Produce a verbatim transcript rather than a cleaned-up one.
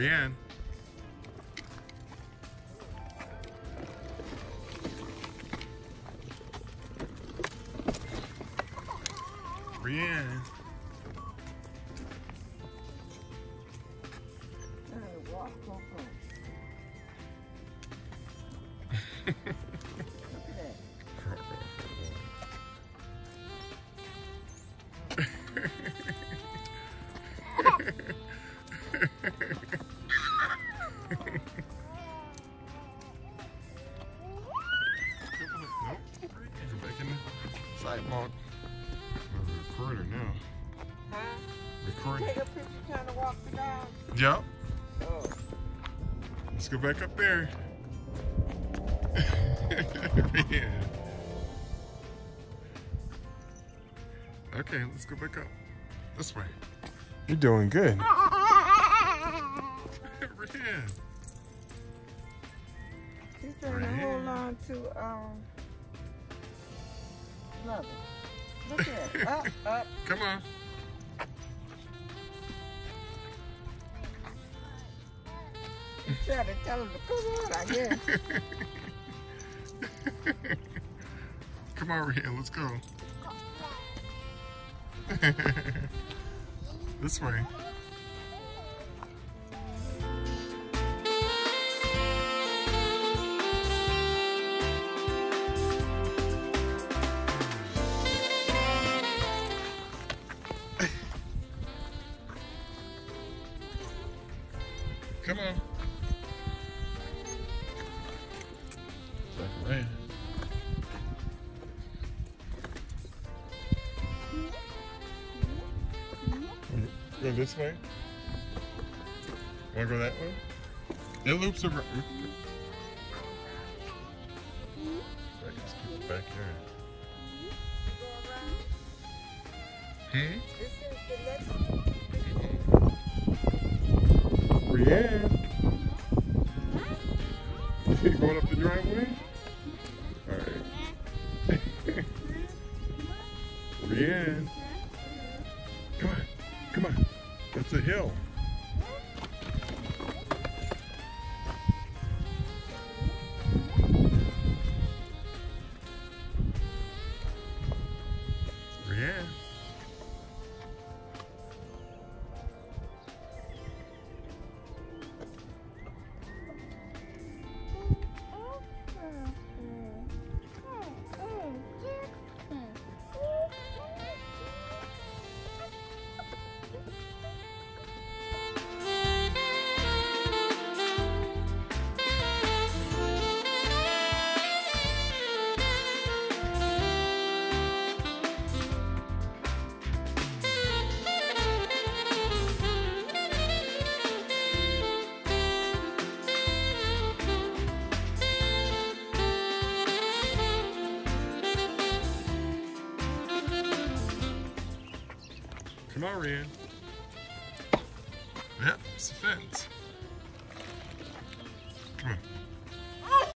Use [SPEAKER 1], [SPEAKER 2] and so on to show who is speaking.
[SPEAKER 1] Reyyan. Reyyan. Sidewalk. We're recording now.
[SPEAKER 2] Huh?
[SPEAKER 1] Recording.
[SPEAKER 2] Take a picture trying to walk the dogs?
[SPEAKER 1] Yep.
[SPEAKER 2] Oh.
[SPEAKER 1] Let's go back up there. Yeah. Okay, let's go back up. This way. You're doing good. Reyyan.
[SPEAKER 2] She's trying to hold on to, um, mother. Look at it. Up, up.
[SPEAKER 1] Come on.
[SPEAKER 2] You try to tell her to come on, I guess.
[SPEAKER 1] Come on, Reyyan, let's go. This way. Come on. Zakariyah. Go this way? Wanna go that way? It loops around. I can just keep it back here. Hmm? Reyyan. You going up the driveway? Alright. Reyyan. Come on. Come on. That's a hill. Reyyan. Come on, Reyyan. Yep, it's a fence.